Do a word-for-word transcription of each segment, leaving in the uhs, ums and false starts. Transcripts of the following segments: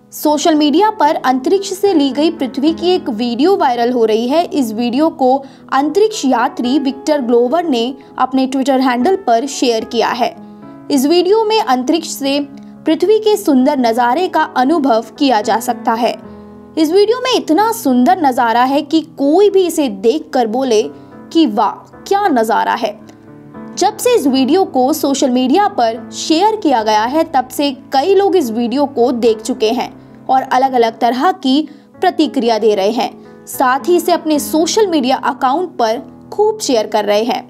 Social media पर अंतरिक्ष से ली गई पृथ्वी की एक वीडियो वायरल हो रही है। इस वीडियो को अंतरिक्ष यात्री विक्टर ग्लोवर ने अपने ट्विटर हैंडल पर शेयर किया है। इस वीडियो में अंतरिक्ष से पृथ्वी के सुंदर नज़ारे का अनुभव किया जा सकता है। इस वीडियो में इतना सुंदर नज़ारा है कि कोई भी इसे देखकर बोले कि वाह क्या नज़ारा है। जब से इस वीडियो को सोशल मीडिया पर शेयर किया गया है, तब से कई लोग इस वीडियो को देख चुके हैं और अलग अलग तरह की प्रतिक्रिया दे रहे हैं। साथ ही इसे अपने सोशल मीडिया अकाउंट पर खूब शेयर कर रहे हैं।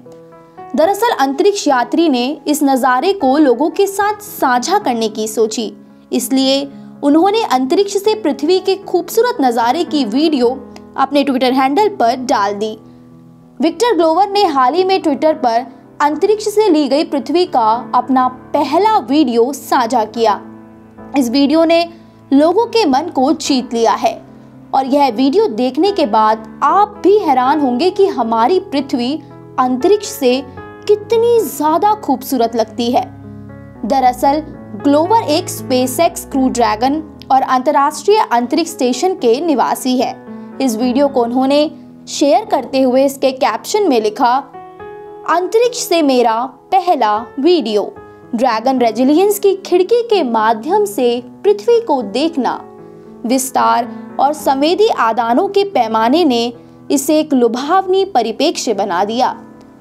दरअसल अंतरिक्ष यात्री ने इस नज़ारे को लोगों के साथ साझा करने की सोची, इसलिए उन्होंने अंतरिक्ष से पृथ्वी के खूबसूरत नज़ारे की वीडियो अपने ट्विटर हैंडल पर डाल दी। विक्टर ग्लोवर ने हाल ही में ट्विटर पर अंतरिक्ष से ली गई पृथ्वी का अपना पहला वीडियो साझा किया। इस वीडियो ने लोगों के मन को जीत लिया है और यह वीडियो देखने के बाद आप भी हैरान होंगे कि हमारी पृथ्वी अंतरिक्ष से कितनी ज्यादा खूबसूरत लगती है। दरअसल ग्लोवर एक स्पेसएक्स क्रू ड्रैगन और अंतर्राष्ट्रीय अंतरिक्ष स्टेशन के निवासी है। इस वीडियो को उन्होंने शेयर करते हुए इसके कैप्शन में लिखा, अंतरिक्ष से मेरा पहला वीडियो, ड्रैगन रेजिलियंस की खिड़की के माध्यम से पृथ्वी को देखना। विस्तार और संवेदी आदानों के पैमाने ने इसे एक लुभावनी परिप्रेक्ष्य बना दिया।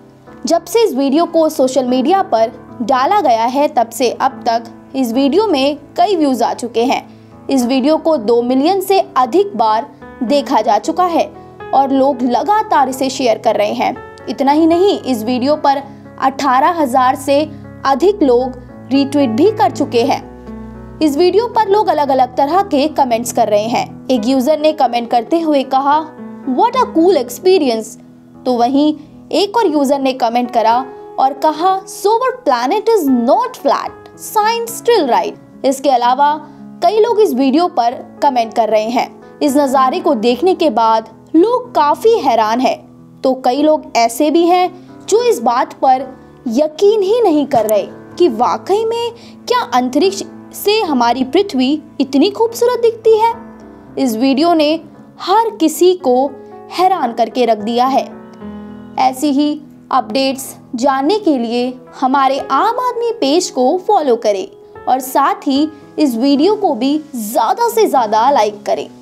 जब से इस वीडियो को सोशल मीडिया पर डाला गया है, तब से अब तक इस वीडियो में कई व्यूज आ चुके हैं। इस वीडियो को दो मिलियन से अधिक बार देखा जा चुका है और लोग लगातार इसे शेयर कर रहे हैं। इतना ही नहीं, इस वीडियो पर अठारह हजार से अधिक लोग रीट्वीट भी कर चुके हैं। इस वीडियो पर लोग अलग अलग तरह के कमेंट्स कर रहे हैं। एक यूजर ने कमेंट करते हुए कहा, व्हाट अ कूल एक्सपीरियंस। तो वहीं एक और यूजर ने कमेंट करा और कहा, so our planet is not flat, science still right. इसके अलावा कई लोग इस वीडियो पर कमेंट कर रहे हैं। इस नज़ारे को देखने के बाद लोग काफी हैरान हैं, तो कई लोग ऐसे भी हैं जो इस बात पर यकीन ही नहीं कर रहे कि वाकई में क्या अंतरिक्ष से हमारी पृथ्वी इतनी खूबसूरत दिखती है। इस वीडियो ने हर किसी को हैरान करके रख दिया है। ऐसी ही अपडेट्स जानने के लिए हमारे आम आदमी पेज को फॉलो करें और साथ ही इस वीडियो को भी ज़्यादा से ज़्यादा लाइक करें।